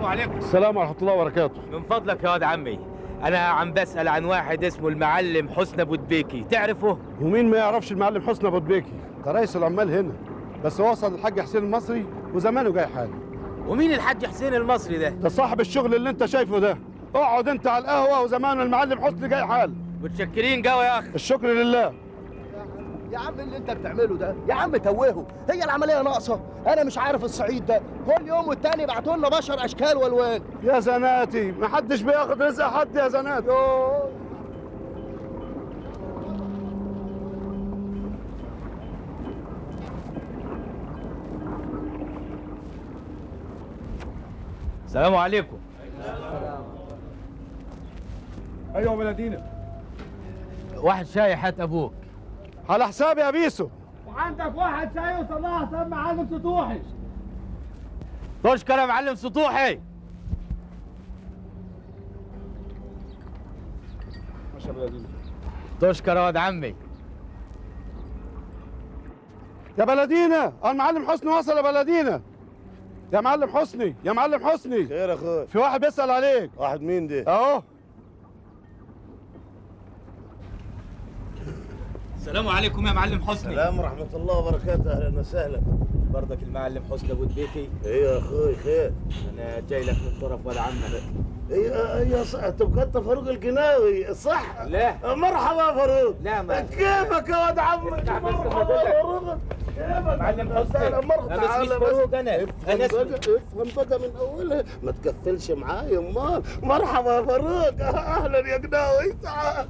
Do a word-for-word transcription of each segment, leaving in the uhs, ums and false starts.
السلام عليكم. السلام ورحمة الله وبركاته. من فضلك يا واد عمي، أنا عم بسأل عن واحد اسمه المعلم حسني أبو دبيكي، تعرفه؟ ومين ما يعرفش المعلم حسني أبو دبيكي؟ ده رئيس العمال هنا، بس وصل الحاج حسين المصري وزمانه جاي حاله. ومين الحاج حسين المصري ده؟ ده صاحب الشغل اللي أنت شايفه ده. اقعد أنت على القهوة وزمان المعلم حسني جاي حاله. متشكرين قوي يا أخي. الشكر لله. يا عم اللي انت بتعمله ده يا عم توهه، هي العمليه ناقصه. انا مش عارف الصعيد ده كل يوم والتاني يبعتوا لنا بشر اشكال والوان. يا زناتي محدش بياخد رزق حد يا زناتي. أوه. السلام عليكم. ايوه بلدينا. واحد شاي حات ابوك. على حسابي يا بيسو. وعندك واحد شاي وصلاح حساب معلم سطوحي. تشكر يا معلم سطوحي. ماشي يا بلدينا. تشكر يا واد عمي. يا بلدينا المعلم حسني وصل يا بلدينا. يا معلم حسني يا معلم حسني. خير يا اخوي. في واحد بيسأل عليك. واحد مين ده؟ اهو. السلام عليكم يا معلم حسني. السلام ورحمة الله وبركاته، أهلا وسهلا. برضك المعلم حسني أبو دبيكي. إيه يا أخوي خير؟ أنا جاي لك من طرف ولا عمك. إيه إيه صح، تبقى أنت فاروق القناوي صح؟ لا. مرحبا فاروق. لا ما كيفك يا واد عمي؟ مرحبا فاروق. كيفك؟ معلم حسني. مرحبا. أنا اسمي فاروق أنا. أنا اسمي. افهم بقى من أولها، ما تكفلش معايا أمال. مرحبا يا فاروق، أهلا يا قناوي، تعال.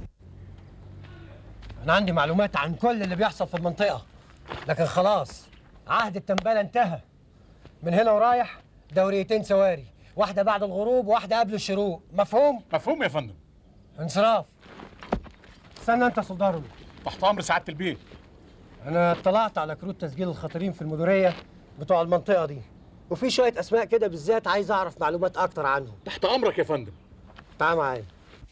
أنا عندي معلومات عن كل اللي بيحصل في المنطقة، لكن خلاص عهد التنبالة انتهى. من هنا ورايح دوريتين سواري، واحدة بعد الغروب وواحدة قبل الشروق، مفهوم؟ مفهوم يا فندم. انصراف. استنى أنت يا صدارلي. تحت أمر سعادة البيه. أنا اطلعت على كروت تسجيل الخطرين في المديرية بتوع المنطقة دي، وفي شوية أسماء كده بالذات عايز أعرف معلومات أكتر عنهم. تحت أمرك يا فندم. تعال معايا.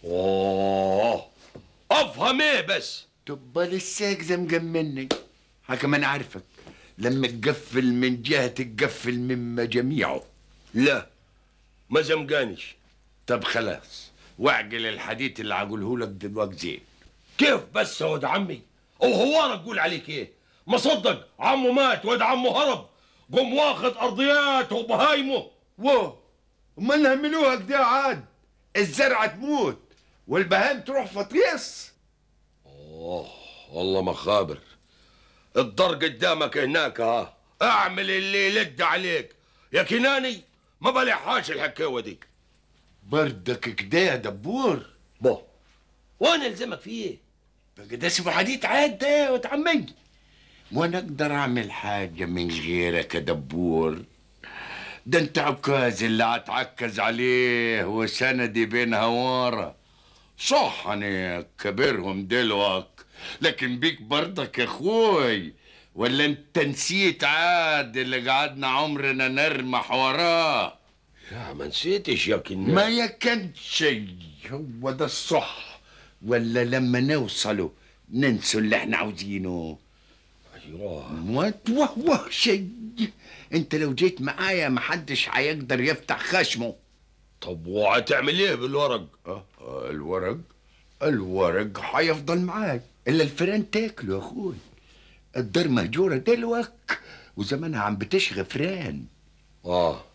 أوه أفهم إيه بس؟ تبقى لساك زمجم مني. حكم أنا عارفك لما تقفل من جهة تقفل مما جميعه. لا ما زمجانش. طب خلاص واعقل الحديث اللي عقوله لك دلوقتي زين. كيف بس يا ولد عمي؟ او هو انا اقول عليك ايه؟ ما صدق عمه مات واد عمه هرب، قوم واخد ارضياته وبهايمه. واه امال نهملوها كده عاد؟ الزرعه تموت والبهايم تروح فطيس. اوه والله مخابر. الضر قدامك هناك ها، اعمل اللي يلد عليك يا كناني. ما بلحاش الحكاوه دي. بردك كده يا دبور. بو وانا الزمك فيه ايه؟ بقى ده اسمه حديث عاد ده يا ولد عمي. وانا اقدر اعمل حاجه من غيرك يا دبور؟ ده انت عكاز اللي هتعكز عليه وسندي بين هواره. صح انا كبرهم دلوك، لكن بيك برضك يا اخوي. ولا انت نسيت عاد اللي قعدنا عمرنا نرمح وراه؟ يا ما نسيتش يا كنان. ما يكنش شيء، هو ده الصح. ولا لما نوصلوا ننسوا اللي احنا عاوزينه؟ ايوه ما توهوه شيء. انت لو جيت معايا محدش هيقدر يفتح خشمه. طب وهتعمل ايه بالورق؟ اه الورق الورق هيفضل معاك الا الفيران تاكله يا اخوي. الدار مهجوره دلوك وزمانها عم بتشغى فران. اه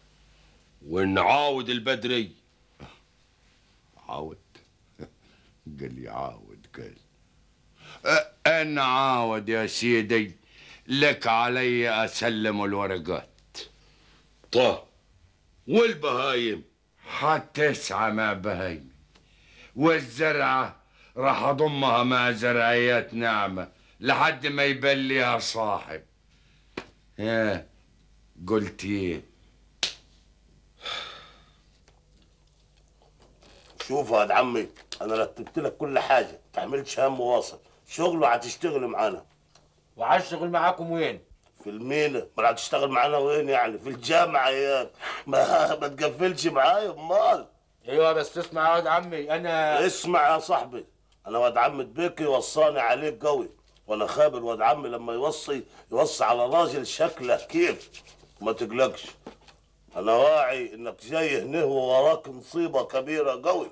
ونعاود البدري. عاود قال لي عاود قال أه انا عاود يا سيدي. لك علي اسلم الورقات. طه والبهايم حتسعى مع بهايم، والزرعه راح اضمها مع زرعيات ناعمه لحد ما يبان ليها صاحب. ها قلت ايه؟ شوف يا واد عمي، انا رتبت لك كل حاجه، ما تحملش هم واصل. شغل وهتشتغل معانا. وهشتغل معاكم وين؟ في المينا. ما هتشتغل معانا وين يعني؟ في الجامعه يا ما ما تقفلش معايا امال. ايوه بس اسمع يا واد عمي، انا اسمع يا صاحبي، انا واد عم دبيكي وصاني عليك قوي، وانا خابر واد عمي لما يوصي يوصي على راجل شكله كيف. ما تقلقش. انا واعي انك جاي هنا ووراك مصيبه كبيره قوي.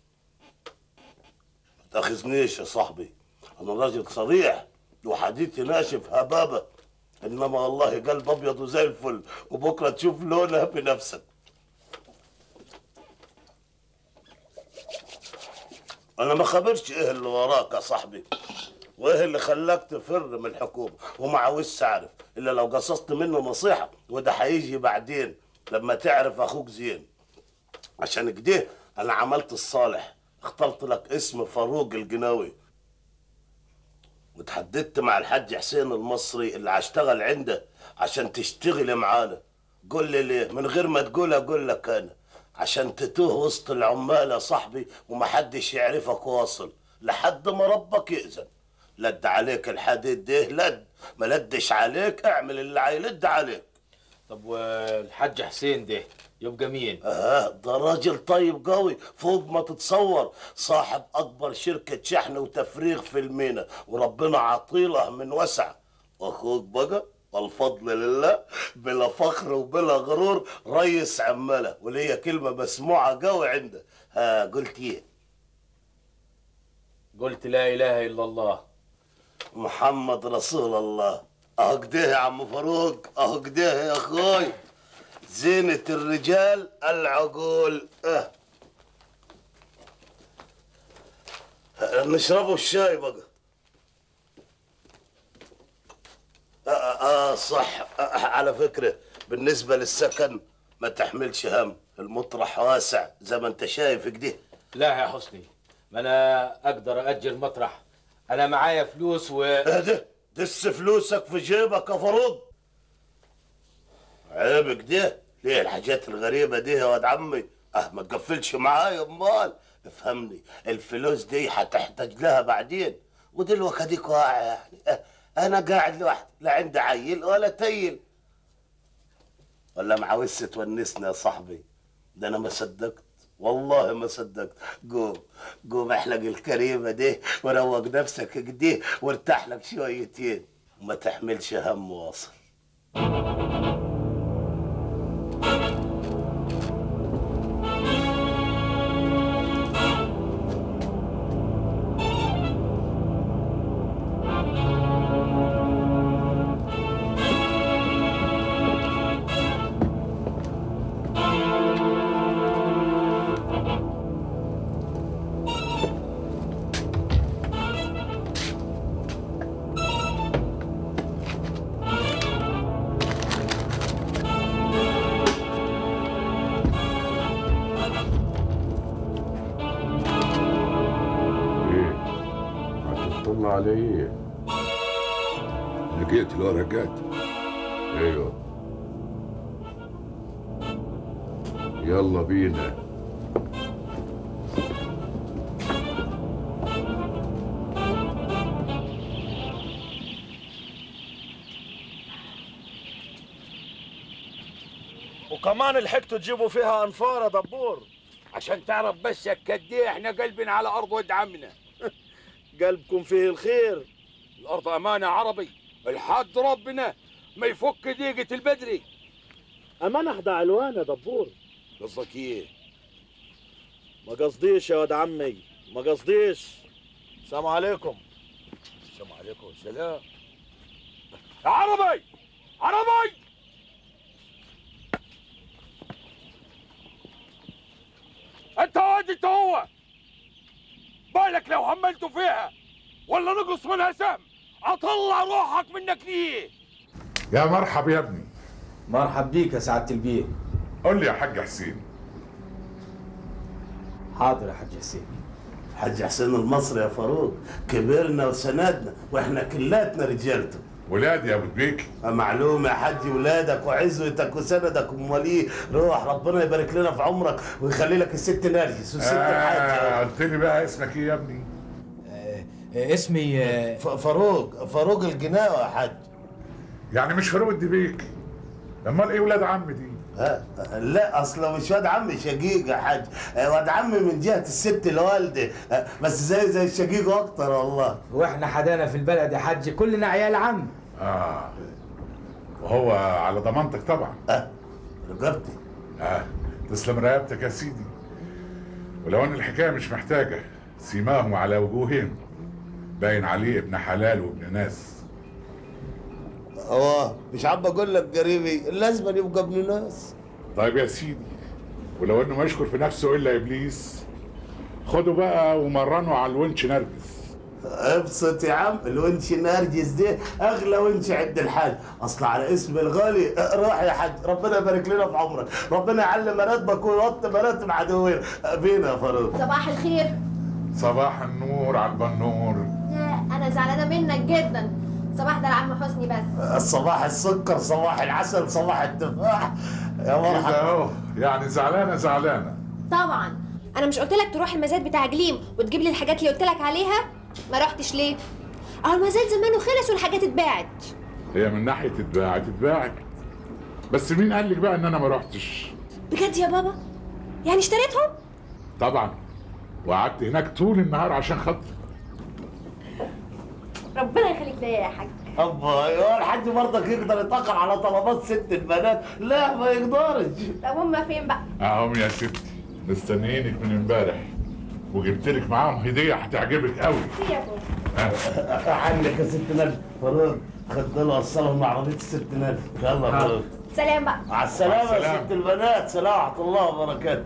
ما تاخذنيش يا صاحبي، انا راجل صريح وحديثي ناشف هبابه، انما والله قلب ابيض وزي الفل، وبكره تشوف لونها بنفسك. انا ما خبرش ايه اللي وراك يا صاحبي، وايه اللي خلاك تفر من الحكومه، وما عاوزش اعرف الا لو قصصت منه نصيحه، وده هيجي بعدين لما تعرف اخوك زين. عشان كده انا عملت الصالح، اخترت لك اسم فاروق الجناوي، وتحددت مع الحاج حسين المصري اللي هشتغل عنده عشان تشتغل معانا. قول لي ليه؟ من غير ما تقول اقول لك انا، عشان تتوه وسط العمال يا صاحبي ومحدش يعرفك واصل لحد ما ربك يأذن. لد عليك الحديد ده لد، ما لدش عليك اعمل اللي هيلد عليك. طب والحاج حسين ده يبقى مين؟ اه ده راجل طيب قوي فوق ما تتصور، صاحب اكبر شركة شحن وتفريغ في المينا، وربنا عطيله من وسع. واخوك بقى والفضل لله بلا فخر وبلا غرور ريس عماله، وليا كلمة مسموعة قوي عنده. ها قلت ايه؟ قلت لا اله الا الله محمد رسول الله. اهو كده يا عم فاروق، اهو كده يا اخوي، زينة الرجال العقول. اه, آه. نشربوا الشاي بقى. آه, آه, اه صح. آه على فكرة بالنسبة للسكن ما تحملش هم، المطرح واسع زي ما انت شايف كده. لا يا حسني، ما انا اقدر اجر مطرح، انا معايا فلوس و ايه ده؟ دس فلوسك في جيبك يا فاروق؟ عيب كده، ليه الحاجات الغريبة دي يا واد عمي؟ اه ما تقفلش معايا امال، افهمني، الفلوس دي هتحتاج لها بعدين، ودلوقتي اديك واقع يعني. اه انا قاعد لوحدي، لا عندي عيل ولا تيل. ولا معاوزش تونسني يا صاحبي؟ ده انا ما صدقت، والله ما صدقت. قوم قوم احلق الكريمه دي وروق نفسك كده وارتاح لك شويتين، وما تحملش هم واصل. علي لقيت الورقات. ايوه يلا بينا. وكمان لحقتوا تجيبوا فيها انفار يا دبور؟ عشان تعرف بس قد ايه احنا قلبنا على ارض ولد عمنا. قلبكم فيه الخير. الارض امانه عربي، الحد ربنا ما يفك ديقه البدري. امانه احدى علوان يا دبور. قصدك ايه؟ ما قصديش يا ولد عمي، ما قصديش. السلام عليكم. السلام عليكم السلام. يا عربي عربي، انت واد انت هو، بالك لو هملتوا فيها ولا نقص منها سهم اطلع روحك منك ليه؟ يا مرحب يا ابني. مرحب بيك يا سعاده البيه. قول لي يا حاج حسين. حاضر يا حاج حسين. حاج حسين المصري يا فاروق، كبرنا وسندنا واحنا كلاتنا رجالته. ولادي يا ابو دبيكي. معلوم يا حاج، ولادك وعزوتك وسندك. امال ايه؟ روح ربنا يبارك لنا في عمرك ويخلي لك الست نرجس والست الحاجه. آه قلت لي بقى اسمك ايه يا ابني؟ آه اسمي آه فاروق. فاروق الجناوي يا حاج. يعني مش فاروق الدبيكي؟ امال ايه ولاد عم دي؟ ها لا اصله مش واد عمي شقيق يا حاج، واد عمي من جهه الست الوالده، بس زي زي الشقيق اكتر والله. واحنا حدانا في البلد يا حاج كلنا عيال عم. اه وهو على ضمانتك طبعا. أه. رقبتي. اه تسلم رقبتك يا سيدي. ولو ان الحكايه مش محتاجه، سيماهم على وجوههم باين عليه ابن حلال وابن ناس. اه مش عم بقول لك قريبي لازم يبقى ابن ناس. طيب يا سيدي، ولو انه ما يشكر في نفسه الا ابليس، خده بقى ومرنه على الونش نرجس. ابسط يا عم، الونش نرجس دي اغلى ونش عند الحاج، اصل على اسم الغالي. روح يا حاج، ربنا يبارك لنا في عمرك، ربنا يعلم مراتبك ويوطي مراتب عدوين بينا يا فاروق. صباح الخير. صباح النور على البنور. انا زعلانه منك جدا. صباح ده العم حسني بس. صباح السكر، صباح العسل، صباح التفاح يا مرحبا. كده اهو، يعني زعلانه زعلانه. طبعا. انا مش قلت لك تروح المزاد بتاع جليم وتجيب لي الحاجات اللي قلت لك عليها؟ ما رحتش ليه؟ اهو المزاد زمانه خلص والحاجات اتباعت. هي من ناحيه اتباعت اتباعت، بس مين قال لك بقى ان انا ما رحتش؟ بجد يا بابا؟ يعني اشتريتهم؟ طبعا، وقعدت هناك طول النهار عشان خاطري. ربنا يخليك ليا يا حاج. ابا هو الحاج برضك يقدر يتاخر على طلبات ست البنات؟ لا ما يقدرش. طب هما فين بقى؟ اهم يا ستي، مستنيينك من امبارح، وجبت لك معاهم هديه هتعجبك قوي. في يا بابا. عنك يا ست نادي. فاروق خد له وصلهم عربيه الست نادي. يلا يا فاروق. سلام بقى. مع السلامه يا ست البنات. سلام ورحمه الله وبركاته.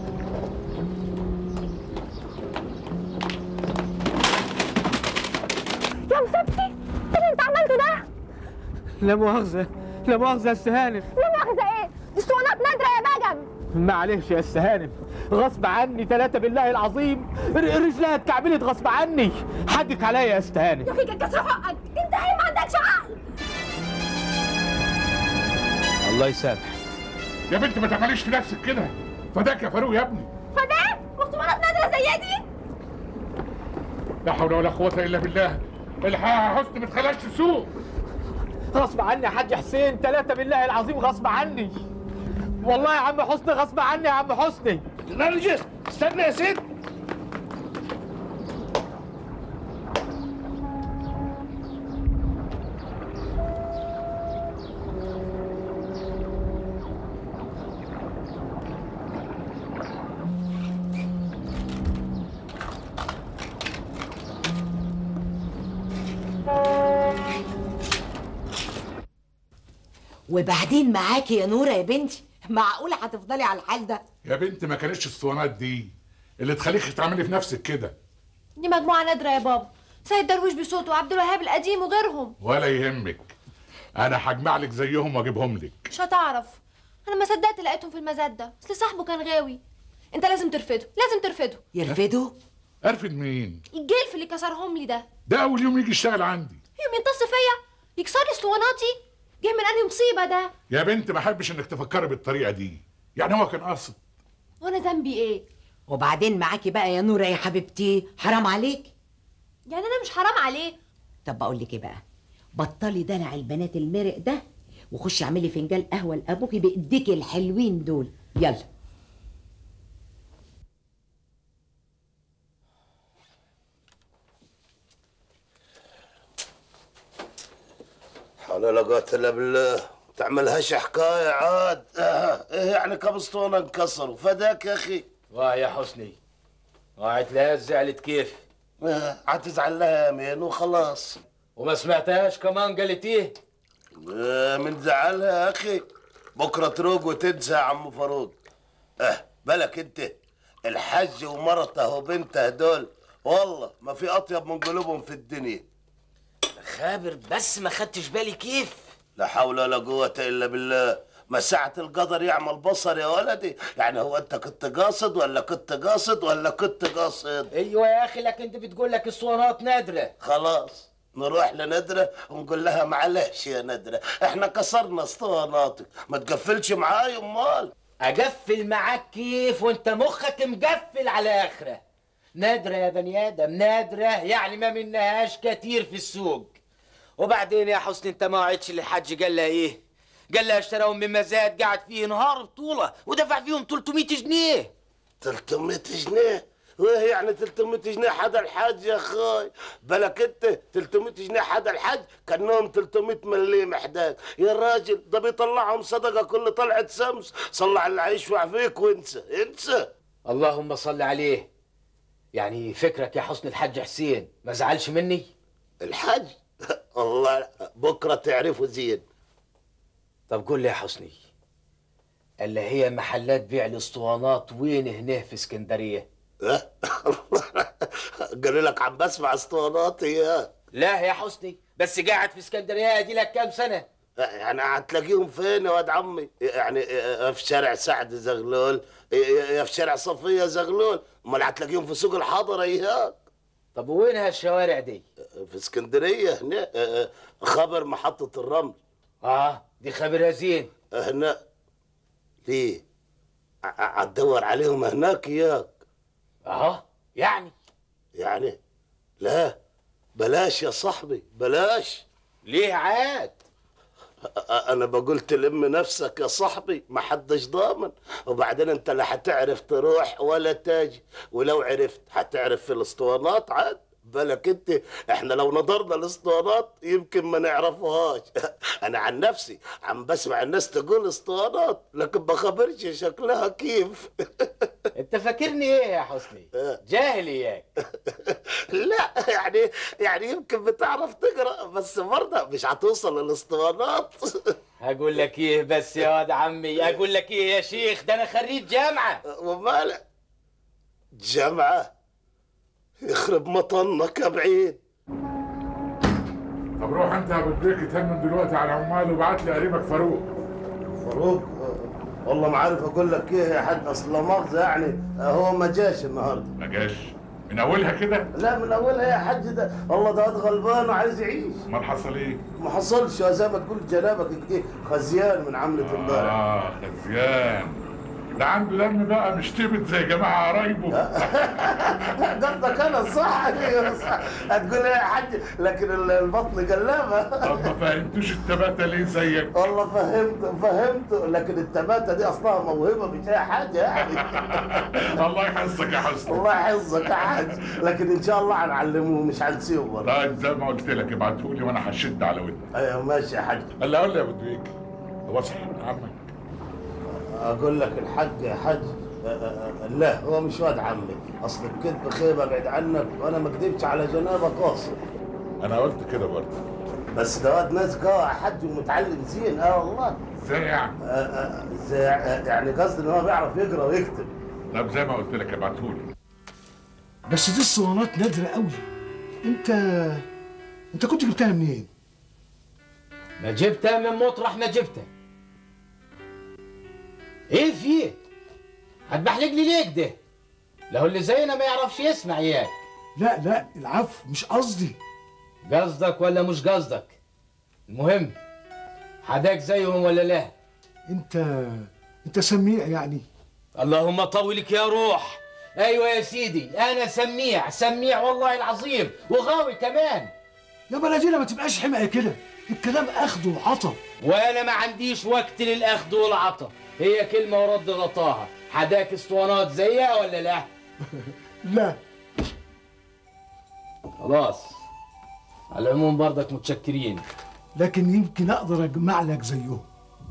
يا مصيبتي، ايه اللي انت عملته ده؟ لا مؤاخذة، لا مؤاخذة يا أست هانم. لا مؤاخذة ايه؟ دي اسطوانات نادرة يا بجم. معلش يا أست هانم، غصب عني ثلاثة بالله العظيم، رجلها اتكعبلت غصب عني، حقك عليا يا أست هانم. يا اخي كسر حقك، انت ايه ما عندكش عقل؟ الله يسامح. يا بنت ما تعمليش في نفسك كده، فداك يا فاروق يا ابني. فداك؟ اسطوانات نادرة زي دي؟ لا حول ولا قوة إلا بالله، الحقيقة حسني ما تخليهاش تسوق. غصب عني يا حاج حسين، ثلاثة بالله العظيم غصب عني. والله يا عم حسني غصب عني يا عم حسني. نرجس استنى يا ست. وبعدين معاكي يا نوره يا بنتي، معقوله هتفضلي على الحال ده؟ يا بنت ما كانتش الاسطوانات دي اللي تخليك تعملي في نفسك كده. دي مجموعة نادرة يا بابا، سيد درويش بصوته وعبد الوهاب القديم وغيرهم. ولا يهمك، انا هجمع لك زيهم واجيبهم لك. مش هتعرف، انا ما صدقت لقيتهم في المزاد ده، اصل صاحبه كان غاوي. انت لازم ترفده، لازم ترفده. يرفده؟ ارفد مين؟ الجلف اللي كسرهم لي ده. ده اول يوم يجي يشتغل عندي. يوم ينتص فيا، يكسر لي اسطواناتي، جه من انهي مصيبه ده؟ يا بنت ما احبش انك تفكري بالطريقه دي، يعني هو كان قاصد. وانا ذنبي ايه؟ وبعدين معاكي بقى يا نوره يا حبيبتي، حرام عليك. يعني انا مش حرام عليه؟ طب بقول لك ايه بقى، بطلي دلع البنات المرق ده وخشي اعملي فنجان قهوه لابوكي بايديكي الحلوين دول، يلا. حول ولا قوة الا بالله. تعملهاش حكاية عاد. اه ايه يعني كم اسطوانة انكسروا؟ فداك يا اخي. واه يا حسني، وقعت لها زعلت كيف؟ اه هتزعل لها يمين وخلاص. وما سمعتهاش كمان قالت ايه؟ اه من زعلها يا اخي، بكرة تروق وتنسى يا عم فاروق. اه بالك انت الحج ومرته وبنته دول والله ما في اطيب من قلوبهم في الدنيا. خابر بس ما خدتش بالي كيف. لا حول ولا قوة إلا بالله. ما ساعة القدر يعمل بصر يا ولدي. يعني هو أنت كنت قاصد ولا كنت قاصد ولا كنت قاصد؟ ايوه يا اخي، لكن انت بتقول لك اسطوانات نادرة. خلاص نروح لندرة ونقول لها معلش يا ندرة، احنا كسرنا اسطواناتك، ما تقفلش معايا امال. اقفل معاك كيف وانت مخك مقفل على اخره؟ نادرة يا بني ادم، نادرة يعني ما منهاش كتير في السوق. وبعدين يا حسني انت ما وعدتش اللي الحاج قال لها ايه؟ قال لها اشتراهم من مزاد قعد فيه نهار بطولة ودفع فيهم ثلاثمية جنيه. ثلاثمية جنيه؟ وايه يعني تلتمية جنيه حدا الحاج يا اخوي؟ بالك انت تلتمية جنيه حدا الحاج كانهم تلتمية مليم حداد يا راجل، ده بيطلعهم صدقه كل طلعه شمس. صلى على اللي هيشفع فيك وانسى انسى. اللهم صل عليه. يعني فكرك يا حسن الحاج حسين ما زعلش مني؟ الحاج الله بكره تعرفه زين. طب قول لي يا حسني، اللي هي محلات بيع الاسطوانات وين هنا في اسكندريه؟ قالوا لك عم بسمع اسطوانات يا؟ لا يا حسني، بس قاعد في اسكندريه دي لك كام سنه؟ يعني هتلاقيهم فين يا واد عمي؟ يعني في شارع سعد زغلول، يا في شارع صفيه زغلول، امال هتلاقيهم في سوق الحضره اياك. طب وين هالشوارع دي؟ في اسكندريه هنا خبر محطه الرمل. اه دي خبرها زين. هنا ليه؟ هتدور عليهم هناك اياك. اه يعني يعني لا بلاش يا صاحبي بلاش. ليه عاد؟ انا بقول تلم نفسك يا صاحبي، ما حدش ضامن. وبعدين انت لا هتعرف تروح ولا تاجي، ولو عرفت هتعرف في الاسطوانات عاد. بالك انت احنا لو نظرنا الاسطوانات يمكن ما نعرفوهاش. انا عن نفسي عم بسمع الناس تقول اسطوانات لكن ما خبرش شكلها كيف. انت فاكرني ايه يا حسني؟ جاهل اياك. لا يعني يعني يمكن بتعرف تقرا بس برضه مش هتوصل للاسطوانات. هقول لك ايه بس يا واد عمي، اقول لك ايه يا شيخ، ده انا خريج جامعه. ومالك؟ جامعه؟ يخرب مطنك يا بعيد. طب روح انت يا ابو دريك تهمم دلوقتي على العمال وابعت لي قريبك فاروق. فاروق؟ والله ما عارف اقول لك ايه يا حاج، اصل لا مؤاخذه يعني هو ما جاش النهارده. ما جاش؟ من اولها كده؟ لا من اولها يا حاج، ده والله ده واد غلبان وعايز يعيش. امال حصل ايه؟ ما حصلش زي ما تقول جنابك كده، خزيان من عملة امبارح. اه خزيان، ده عنده دم بقى مش تبت زي جماعه قرايبه. قصدك انا صح؟ هتقول ايه يا حاج؟ لكن البطن قلابه. طب ما فهمتوش التباتة ليه زيك؟ والله فهمت فهمت، لكن التباتة دي اصلها موهبه مش اي حاجه يعني. الله يحفظك يا حسن. الله يحفظك يا حاج، لكن ان شاء الله هنعلمه مش هنسيبه. طيب زي ما قلت لك ابعتهولي وانا هشد على ودني. ايوه ماشي يا حاج. اللي اقول لي يا ابو دويك، هو صح ابن عمك؟ اقول لك الحاج يا حاج، لا هو مش واد عمي، اصل الكذب خيبه بعد عنك، وانا ما كذبتش على جنابك قاصر. انا قلت كده برضه. بس ده واد ناس قوي يا حاج ومتعلم زين. اه والله. ازاي يعني؟ ازاي يعني؟ قصدي ان هو بيعرف يقرا ويكتب. طب زي ما قلت لك ابعتهولي. بس دي الصوانات نادره قوي. انت انت كنت جبتها منين؟ ما جبتها من مطرح ما جبتها. ايه فيه؟ هتبحلق لي ليه كده؟ لو اللي زينا ما يعرفش يسمع ياك. لا لا العفو، مش قصدي. قصدك ولا مش قصدك؟ المهم حداك زيهم ولا لا؟ انت انت سميع يعني؟ اللهم طولك يا روح. ايوه يا سيدي انا سميع سميع والله العظيم، وغاوي كمان. يا بلدينا ما تبقاش حمقى كده، الكلام اخذ وعطا. وانا ما عنديش وقت للاخذ والعطا، هي كلمه ورد غطاها. حداك اسطوانات زيها ولا لا؟ لا. خلاص على العموم برضك متشكرين، لكن يمكن اقدر اجمع لك زيهم.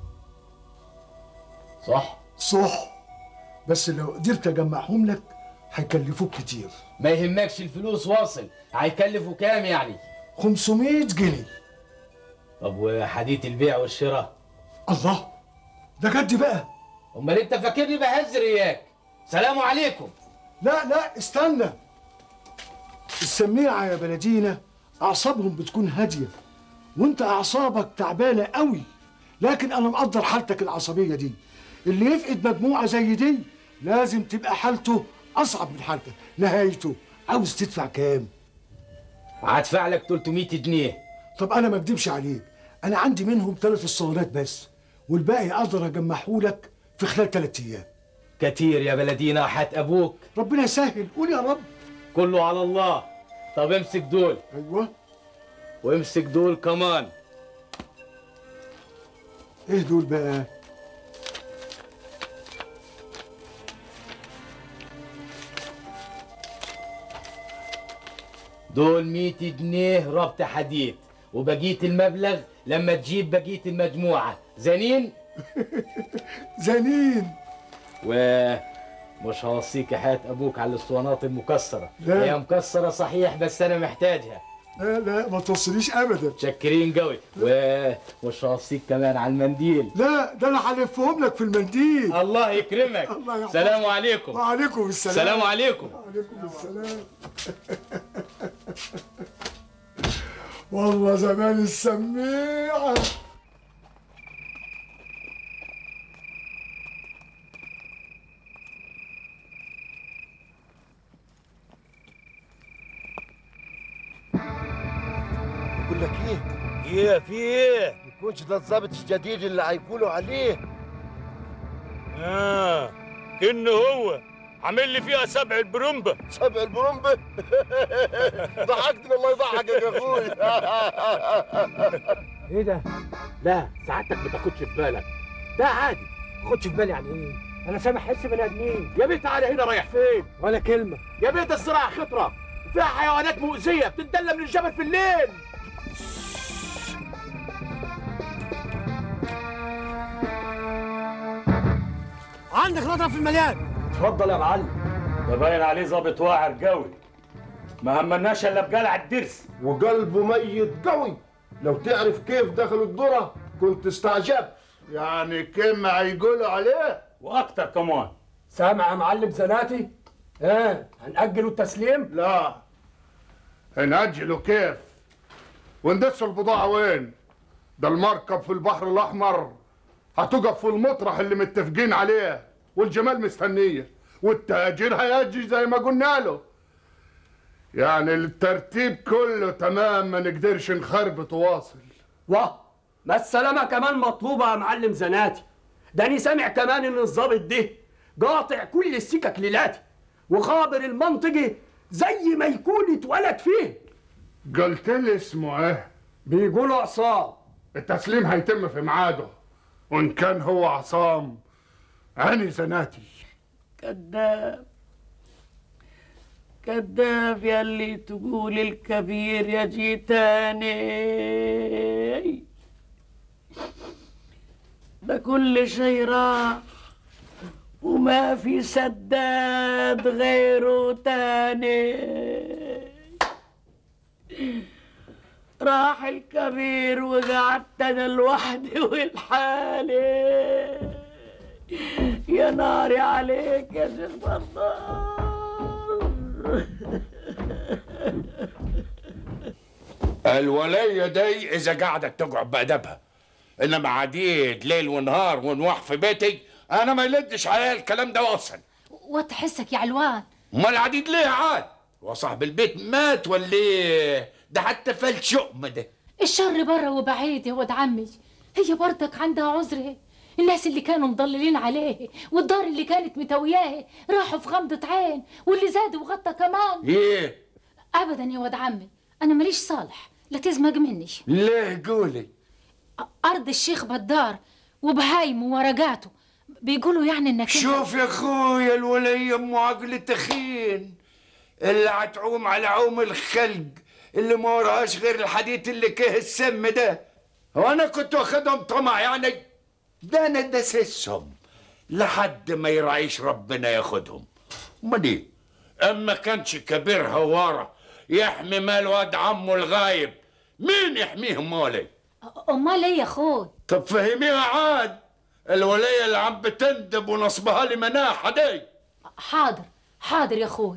صح؟ صح، بس لو قدرت اجمعهم لك هيكلفوك كتير. ما يهمكش الفلوس واصل، هيكلفوا كام يعني؟ خمسمية جنيه. طب وحديث البيع والشراء؟ الله، ده جد بقى. امال انت فاكرني بهزر اياك؟ سلام عليكم. لا لا استنى، السميعه يا بلدينا اعصابهم بتكون هاديه، وانت اعصابك تعبانه قوي، لكن انا مقدر حالتك العصبيه دي. اللي يفقد مجموعه زي دي لازم تبقى حالته اصعب من حالتك. نهايته عاوز تدفع كام؟ هدفع لك تلتمية جنيه. طب انا ما اكدبش عليك، انا عندي منهم ثلاث اسطوانات بس، والباقي اقدر اجمعه لك في خلال ثلاث ايام. كتير يا بلدينا حات ابوك. ربنا يسهل، قول يا رب. كله على الله. طب امسك دول. ايوه. وامسك دول كمان. ايه دول بقى؟ دول مية جنيه ربط حديد، وبقية المبلغ لما تجيب بقية المجموعة. زنين؟ زنين. ومش هوصيك حياة أبوك على الاسطوانات المكسرة. لا. هي مكسرة صحيح بس أنا محتاجها. لا لا ما توصليش ابدا. متشكرين قوي. ومش هوصيك كمان على المنديل. لا ده انا هلفهم لك في المنديل. الله يكرمك. الله يحفظك. سلام عليكم. وعليكم السلام. سلام عليكم. وعليكم السلام. والله زمان السميعة. بقول لك ايه؟ ايه في ايه؟ يكونش ده الظابط الجديد اللي هيقولوا عليه؟ اه كأنه هو عامل لي فيها سبع البرومبا. سبع البرومبا؟ ضحكتني الله يضحكك يا اخوي. ايه ده؟ لا سعادتك ما تاخدش في بالك، ده عادي. ما تاخدش في بالي يعني ايه؟ انا سامع حس بني ادمين. يا بيه تعالى هنا رايح فين؟ ولا كلمه. يا بيه ده الزراعه خطره وفيها حيوانات مؤذيه بتتدلى من الجبل في الليل. عندك نظره في المليان. اتفضل يا معلم. ده باين عليه ظابط واعر قوي، ما همناش الا بجلع الدرس. وقلبه ميت قوي، لو تعرف كيف دخل الذره كنت استعجبت. يعني كلمة هيقولوا عليه واكتر كمان. سامع يا معلم زناتي؟ ايه هنأجلوا التسليم؟ لا هنأجلوا كيف؟ وندسوا البضاعة وين؟ ده المركب في البحر الأحمر هتقف في المطرح اللي متفقين عليه، والجمال مستنية، والتاجر هيأجل زي ما قلنا له. يعني الترتيب كله تمام، ما نقدرش نخربط واصل. واه ما السلامة كمان مطلوبة يا معلم زناتي. ده أنا سامع كمان إن الظابط ده قاطع كل السكك ليلاتي، وخابر المنطقة زي ما يكون اتولد فيه. قلت لي اسمه ايه؟ بيقولوا عصام. التسليم هيتم في ميعاده، وإن كان هو عصام أنا زناتي. كذاب كذاب يلي تقول الكبير يجي تاني. ده كل شي راح وما في سداد غيره تاني. راح الكبير وقعدت انا لوحدي والحالي. يا ناري عليك يا شيخ بطال. الولية دي إذا قعدت تقعد بأدبها، إنما عديد ليل ونهار ونوح في بيتي أنا ما يلدش عليها الكلام ده أصلا. وتحسك يا علوان. أمال عديد ليه عاد؟ وصاحب البيت مات ولا إيه؟ ده حتى فال شؤم ده. الشر بره وبعيد يا ولد عمي، هي برضك عندها عذر. الناس اللي كانوا مضللين عليه والدار اللي كانت متوياه راحوا في غمضة عين، واللي زاد وغطى كمان. ايه؟ ابدا يا ولد عمي، انا ماليش صالح، لا تزمق مني. ليه قولي؟ ارض الشيخ بدار وبهايمه ورقاته بيقولوا يعني انك شوف يا اخويا الولية ام عقل تخين اللي هتعوم على عوم الخلق اللي ما وراهاش غير الحديث اللي كه السم ده. هو انا كنت واخدهم طمع يعني؟ ده انا دسسهم لحد ما يراعيش ربنا ياخدهم. امال ايه؟ اما كانش كبير هواره يحمي مال واد عمه الغايب، مين يحميهم مولاي؟ امال ايه يا اخوي؟ طب فهميها عاد الولية اللي عم بتندب ونصبها لي مناحة دي. حاضر حاضر يا اخوي.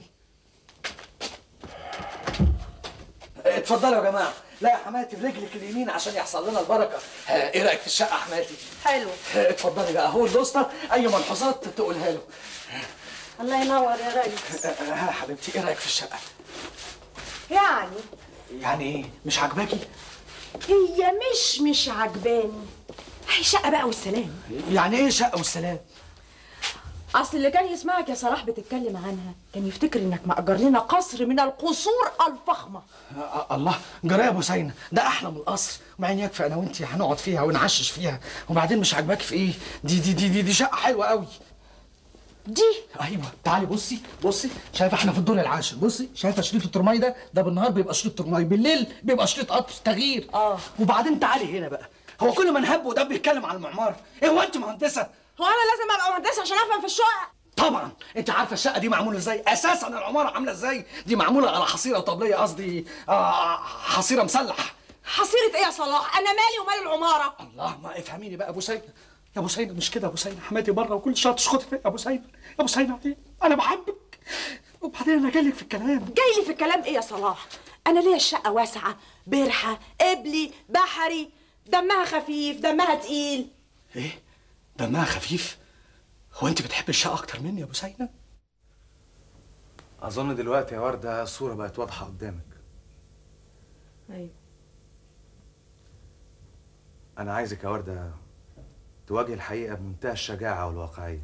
اتفضلوا يا جماعه. لا يا حماتي برجلك اليمين عشان يحصل لنا البركه. ايه رايك في الشقه حماتي؟ حلو. اتفضلي بقى، هو الوسطى اي ملحوظات تقولها له. الله ينور يا ريس. ها حبيبتي ايه رايك في الشقه؟ يعني يعني ايه مش عاجباكي؟ هي مش مش عجباني، هي شقه بقى والسلام. يعني ايه شقه والسلام؟ اصل اللي كان يسمعك يا صلاح بتتكلم عنها كان يفتكر انك مأجر لنا قصر من القصور الفخمه. الله جرى يا ابو سينا، ده احلى من القصر، مع ان يكفي انا وانتي هنقعد فيها ونعشش فيها. وبعدين مش عاجباكي في ايه؟ دي دي دي دي, دي شقه حلوه قوي. دي ايوه تعالي بصي بصي، شايفه احنا في الدور العاشر، بصي شايفه شريط الترماي ده ده بالنهار بيبقى شريط ترماي، بالليل بيبقى شريط قطر تغيير. اه وبعدين تعالي هنا بقى، هو كل ما نهب وده بيتكلم على المعمار، ايه هو انت مهندسه؟ هو انا لازم ابقى مهندسه عشان افهم في الشقق؟ طبعا انت عارفه الشقه دي معموله ازاي؟ اساسا العماره عامله ازاي؟ دي معموله على حصيره طبليه، قصدي آه حصيره مسلح. حصيره ايه يا صلاح؟ انا مالي ومال العماره؟ الله، ما افهميني بقى يا ابو سيد، يا ابو سيد مش كده يا ابو سيد، حماتي بره وكل شويه تشخطي فيا يا ابو سيد، يا ابو سيد عليك انا بحبك، وبعدين انا جاي لك في الكلام. جاي لي في الكلام ايه يا صلاح؟ انا ليا الشقه واسعه، برحه، قبلي، بحري، دمها خفيف، دمها تقيل. ايه؟ دمها خفيف؟ هو انت بتحبي الشقه اكتر مني يا ابو سيد؟ اظن دلوقتي يا ورده الصوره بقت واضحه قدامك. ايوه. انا عايزك يا ورده تواجه الحقيقه بمنتهى الشجاعه والواقعيه.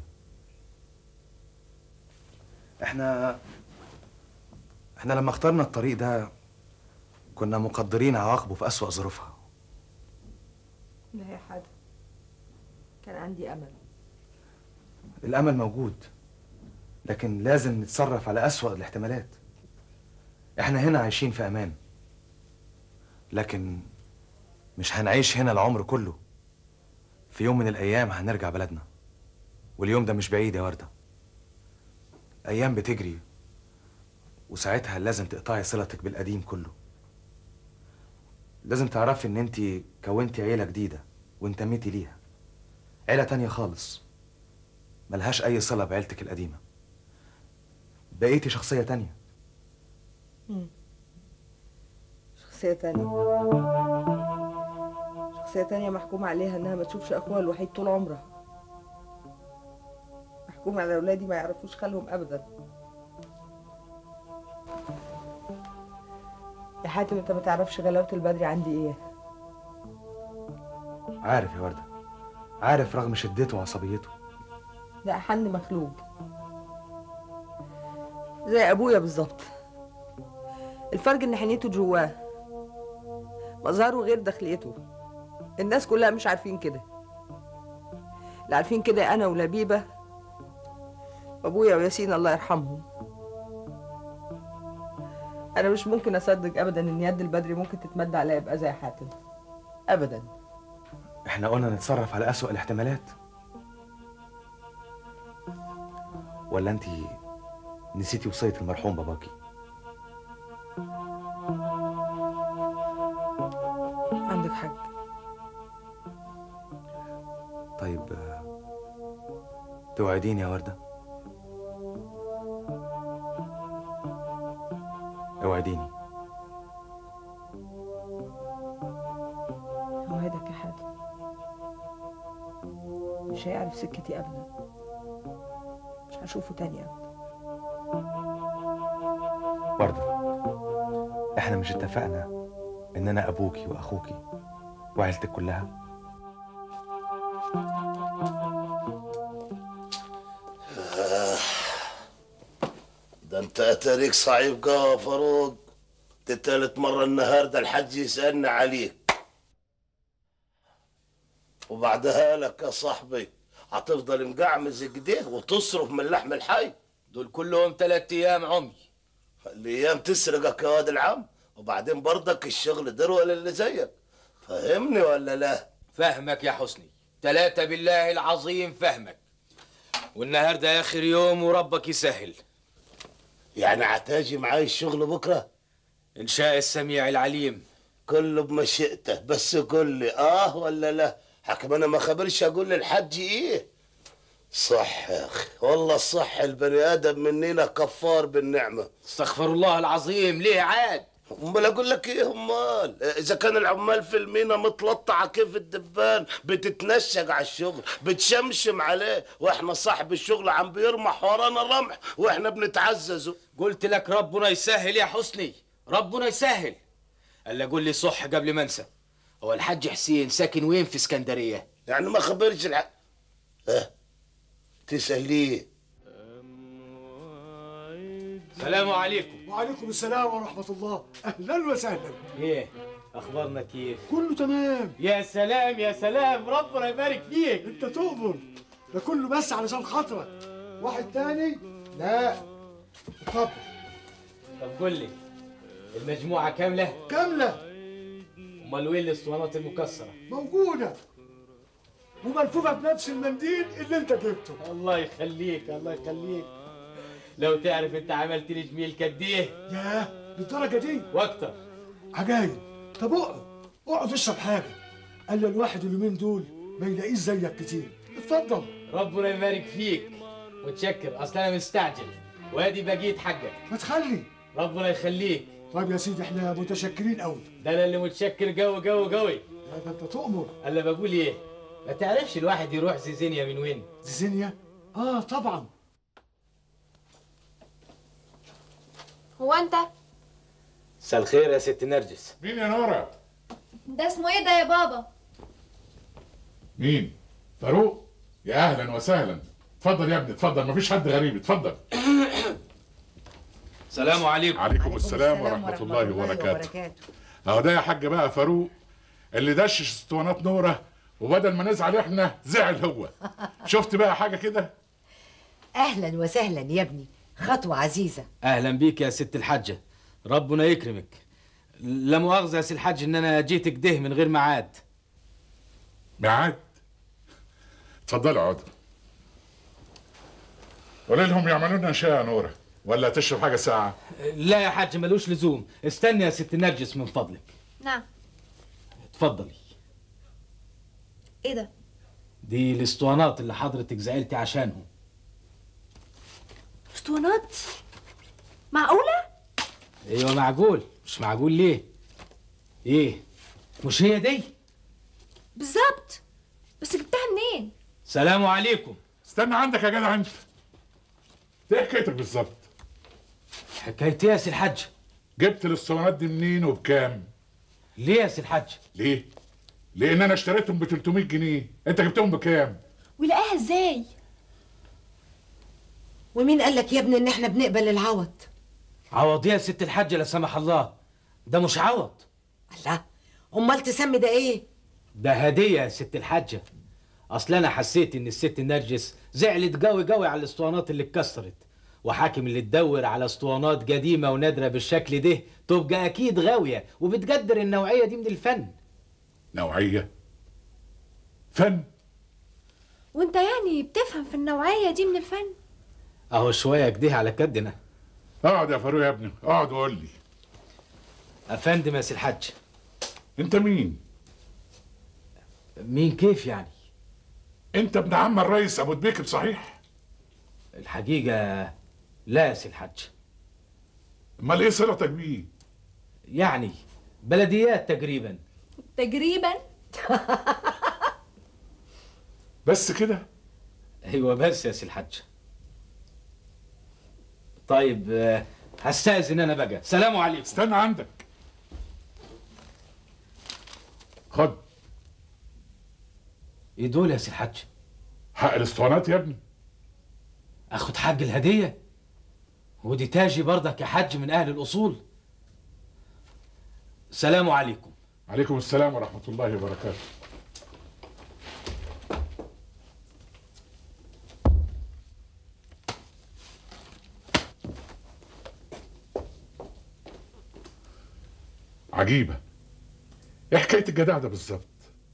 احنا احنا لما اخترنا الطريق ده كنا مقدرين عواقبه في اسوأ ظروفها. لا يا حاج، كان عندي امل. الامل موجود، لكن لازم نتصرف على اسوأ الاحتمالات. احنا هنا عايشين في امان، لكن مش هنعيش هنا العمر كله. في يوم من الايام هنرجع بلدنا، واليوم ده مش بعيد يا ورده. ايام بتجري، وساعتها لازم تقطعي صلتك بالقديم كله. لازم تعرفي ان انت كونتي عيله جديده وانتميتي ليها، عيله تانية خالص ملهاش اي صله بعيلتك القديمه. بقيتي شخصيه تانية. مم. شخصيه تانية شخصيه تانية محكوم عليها انها ما تشوفش اخوها الوحيد طول عمرها، محكوم على اولادي ما يعرفوش خالهم ابدا. يا حاتم انت ما تعرفش غلاوه البدري عندي ايه. عارف يا ورده، عارف رغم شدته وعصبيته. ده أحن مخلوق زي ابويا بالظبط. الفرق ان حنيته جواه، مظهره غير داخليته. الناس كلها مش عارفين كده، اللي عارفين كده انا ولبيبه وابويا وياسين الله يرحمهم. انا مش ممكن اصدق ابدا ان يد البدري ممكن تتمد عليا يبقى زي حاتم، ابدا. احنا قلنا نتصرف على اسوأ الاحتمالات، ولا انت نسيتي وصية المرحوم باباكي؟ عندك حق. طيب توعديني يا وردة؟ اوعديني. اوعدك يا حاتم، مش هيعرف سكتي ابدا، مش هشوفه تاني ابدا. وردة، احنا مش اتفقنا ان انا ابوكي واخوكي وعيلتك كلها؟ آه. ده انت اتاريك صعيب قوي يا فاروق. دي تالت مرة النهارده الحج يسألني عليك، وبعدها لك يا صاحبي هتفضل مقعمز كده وتصرف من لحم الحي. دول كلهم تلات ايام عمي. الايام تسرقك يا واد العم، وبعدين برضك الشغل دروه للي زيك. فهمني ولا لا؟ فهمك يا حسني، تلاتة بالله العظيم فهمك. والنهارده اخر يوم وربك يسهل. يعني هتاجي معاي الشغل بكره؟ ان شاء السميع العليم. كله بمشيئته، بس قول لي اه ولا لا. حكم انا ما خبرش اقول للحج ايه. صح يا اخي، والله الصح البني ادم مننا كفار بالنعمه. استغفر الله العظيم، ليه عاد؟ امال اقول لك ايه؟ امال اذا كان العمال في المينا متلطعه كيف الدبان، بتتنشق على الشغل، بتشمشم عليه، واحنا صاحب الشغل عم بيرمح ورانا رمح واحنا بنتعززه. قلت لك ربنا يسهل يا حسني، ربنا يسهل. الا قول لي صح قبل ما انسى، هو الحاج حسين ساكن وين في اسكندريه؟ يعني ما خبرش الحق. اه تسال ليه؟ السلام عليكم. وعليكم السلام ورحمة الله، أهلا وسهلا. ايه اخبارنا كيف؟ كله تمام. يا سلام يا سلام، ربنا يبارك فيك. انت تؤمر، ده كله بس علشان خاطرك. واحد تاني؟ لا. اتفضل. طب قول لي المجموعة كاملة؟ كاملة. امال وين الاسطوانات المكسرة؟ موجودة وملفوفة بنفس المنديل اللي انت جبته. الله يخليك الله يخليك. لو تعرف انت عملت لي جميل قد ايه؟ ياه للدرجة دي؟ واكتر. عجايب. طب اقعد اقعد اشرب حاجة. قال لي الواحد اليومين دول ما يلاقيش زيك كتير. اتفضل. ربنا يبارك فيك وتشكر، اصل انا مستعجل وادي بقيت حقك. ما تخلي. ربنا يخليك. طيب يا سيدي احنا متشكرين قوي. ده انا اللي متشكر قوي قوي قوي. لا ده انت تؤمر. الا بقول ايه؟ ما تعرفش الواحد يروح زيزينيا من وين؟ زيزينيا؟ اه طبعا. هو انت؟ مساء الخير يا ست نرجس. مين يا نورة؟ ده اسمه ايه ده يا بابا؟ مين؟ فاروق؟ يا اهلا وسهلا. اتفضل يا ابني اتفضل، مفيش حد غريب، اتفضل. السلام عليكم. عليكم السلام ورحمة الله وبركاته. اهو ده يا حاج بقى فاروق اللي دشش اسطوانات نورة، وبدل ما نزعل احنا زعل هو. شفت بقى حاجة كده؟ اهلا وسهلا يا ابني، خطوة عزيزة. اهلا بيك يا ست الحاجة، ربنا يكرمك. لا مؤاخذة يا سي الحاج ان انا جيت كده من غير ميعاد. ميعاد؟ اتفضلوا اقعدوا. قولي لهم يعملوا لنا شاي يا نورة، ولا تشرب حاجة ساعة؟ لا يا حاج ملوش لزوم، استني يا ست نرجس من فضلك. نعم. اتفضلي. ايه ده؟ دي الاسطوانات اللي حضرتك زعلتي عشانهم. اسطوانات؟ معقولة؟ ايوه معقول، مش معقول ليه؟ ايه؟ مش هي دي؟ بالظبط. بس جبتها منين؟ سلام عليكم. استنى عندك يا جدع انت. ايه حكايتك بالظبط؟ حكايتي يا سي الحاج؟ جبت الاسطوانات دي منين وبكام؟ ليه يا سي الحاج؟ ليه؟ لان انا اشتريتهم ب ثلاثمية جنيه، انت جبتهم بكام؟ ولقاها ازاي؟ ومين قال لك يا ابني ان احنا بنقبل العوض؟ عوض يا ست الحاج لا سمح الله، ده مش عوض. الله، امال تسمي ده ايه؟ ده هديه يا ست الحاجه. اصل انا حسيت ان الست نرجس زعلت قوي قوي على الاسطوانات اللي اتكسرت، وحاكم اللي تدور على اسطوانات قديمه ونادره بالشكل ده تبقى اكيد غاويه وبتقدر النوعيه دي من الفن. نوعيه؟ فن؟ وانت يعني بتفهم في النوعيه دي من الفن؟ اهو شويه كده على كدنا. اقعد يا فاروق يا ابني، اقعد وقول لي. افندم يا سي الحاج. انت مين؟ مين كيف يعني؟ انت ابن عم الريس ابو دبيكب صحيح؟ الحقيقه لا يا سي الحاج. امال ايه صلتك بيه؟ يعني بلديات تقريبا. تقريبا؟ بس كده؟ ايوه بس يا سي الحاج. طيب هستأذن انا بقى، سلام عليكم. استنى عندك. خد. ايه دول يا سي الحاج؟ حق الاسطوانات يا ابني. اخد حق الهديه؟ ودي تاجي برضك يا حاج من اهل الاصول. سلام عليكم. عليكم السلام ورحمه الله وبركاته. عجيبة، ايه حكاية الجدع ده بالظبط؟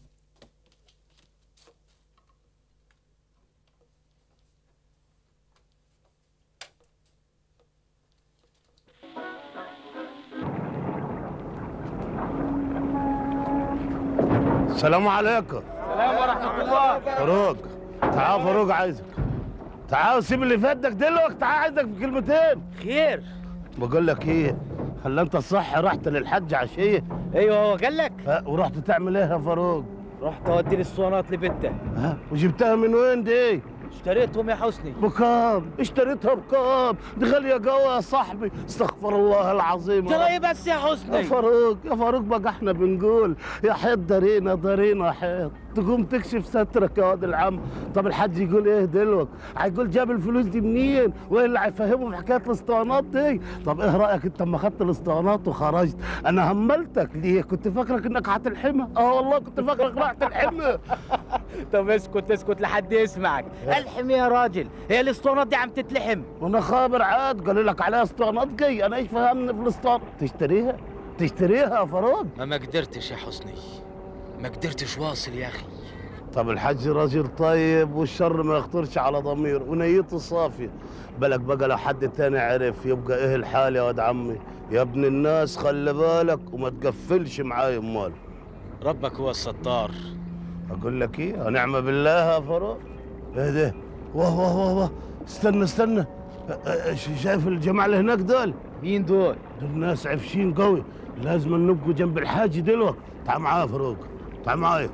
السلام عليكم. السلام ورحمة الله. فاروق تعال فاروق عايزك. تعال سيب اللي فاتك دلوقتي، تعال عايزك في كلمتين. خير؟ بقول لك ايه، هلا انت الصح رحت للحج عشيه؟ ايوه هو قال لك؟ ها ورحت تعمل ايه يا فاروق؟ رحت اودي الاسطوانات لبته. ها وجبتها من وين دي؟ اشتريتهم يا حسني. بكام؟ اشتريتها بكام؟ دي غالية قوي يا صاحبي، استغفر الله العظيم. ترى ايه بس يا حسني؟ يا فاروق يا فاروق بقى احنا بنقول يا حيط دارينا دارينا حيط. تقوم تكشف سترك يا واد العم. طب الحاج يقول ايه دلوقتي؟ هيقول جاب الفلوس دي منين؟ وايه اللي هيفهمه في حكايه الاسطوانات دي؟ طب ايه رايك انت اما خدت الاسطوانات وخرجت؟ انا هملتك ليه؟ كنت فاكرك انك هتلحمها. اه والله كنت فاكرك راح تلحمها. طب اسكت اسكت لحد يسمعك. الحم يا راجل، هي الاسطوانات دي عم تتلحم. وانا خابر عاد قالوا لك عليها اسطوانات جاي، انا ايش فهمني في الاسطوانه؟ تشتريها؟ تشتريها يا فاروق؟ ما ما قدرتش يا حسني، ما قدرتش واصل يا اخي. طب الحاج راجل طيب والشر ما يخطرش على ضمير ونيته صافيه، بالك بقى لو حد تاني عرف يبقى ايه الحال يا واد عمي؟ يا ابن الناس خلي بالك وما تقفلش معايا امال. ربك هو الستار. اقول لك ايه؟ ونعم بالله يا فاروق. ايه ده؟ واه واه واه واه استنى استنى، شايف الجماعه اللي هناك دول؟ مين دول؟ دول ناس عفشين قوي، لازم نبقوا جنب الحاج دلوقتي. تعال معايا يا فاروق، تعال معايا.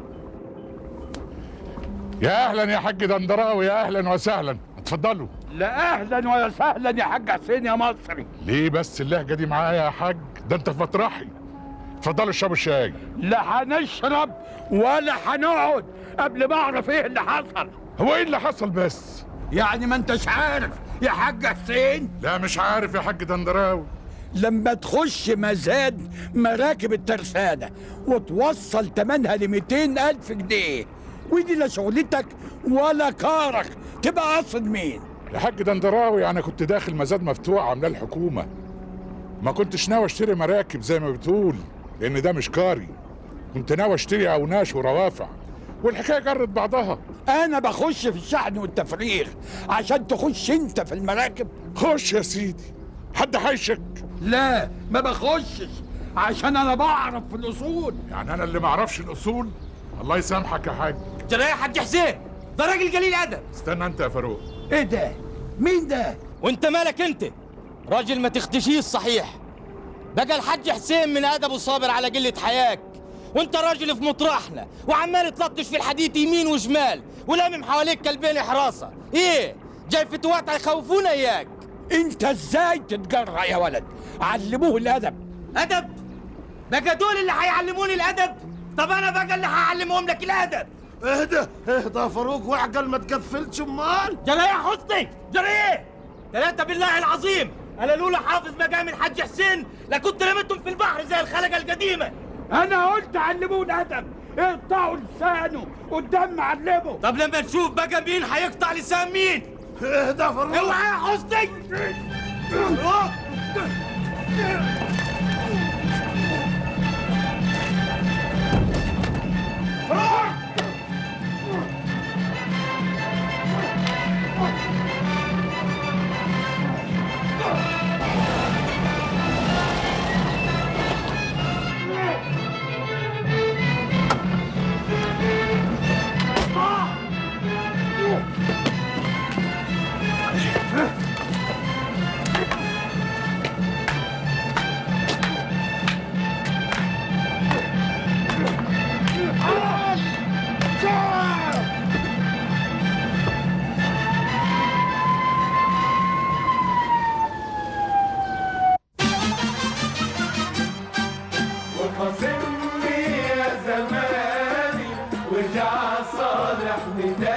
يا اهلا يا حاج دندراوي، يا اهلا وسهلا، اتفضلوا. لا اهلا وسهلا يا حاج حسين يا مصري. ليه بس اللهجه دي معايا يا حاج؟ ده انت في مطرحي. اتفضلوا اشربوا الشاي. لا هنشرب ولا هنقعد قبل ما اعرف ايه اللي حصل. هو ايه اللي حصل بس؟ يعني ما انتش عارف يا حاج حسين؟ لا مش عارف يا حاج دندراوي. لما تخش مزاد مراكب الترسانة وتوصل تمنها ل مئتين ألف جنيه، ودي لا شغلتك ولا كارك، تبقى قصد مين؟ يا حاج دندراوي انا كنت داخل مزاد مفتوح عاملاه الحكومه، ما كنتش ناوي اشتري مراكب زي ما بتقول، لان ده مش كاري. كنت ناوي اشتري اوناش وروافع، والحكايه جرت بعضها. انا بخش في الشحن والتفريغ عشان تخش انت في المراكب. خش يا سيدي، حد هيشك؟ لا ما بخشش عشان انا بعرف في الاصول. يعني انا اللي ما اعرفش الاصول؟ الله يسامحك يا حاج. ترى يا حاج حسين ده راجل قليل ادب. استنى انت يا فاروق. ايه ده؟ مين ده؟ وانت مالك انت؟ راجل ما تختشيش صحيح. بقى الحاج حسين من ادبه صابر على قله حياك، وانت راجل في مطرحنا وعمال تلطش في الحديد يمين وشمال ولامم حواليك كلبين حراسه. ايه جاي في توات هيخوفونا اياك؟ انت ازاي تتجرأ يا ولد؟ علموه الادب. ادب؟ بقى دول اللي هيعلموني الادب؟ طب انا بقى اللي هعلمهم لك الادب. اهدى اهدى يا فاروق واعقل ما تقفلش امال. جرى يا حسني؟ جرى ايه؟ ثلاثة بالله العظيم انا لولا حافظ مقام الحاج حسين لكنت رميتهم في البحر زي الخلقه القديمه. انا قلت علموه الادب، اقطعوا لسانه قدام معلمه. طب لما نشوف بقى مين هيقطع لسان مين. اهدى يا فاروق. اوعى يا حسني. وخاصمني يا زماني وجع صالح نداني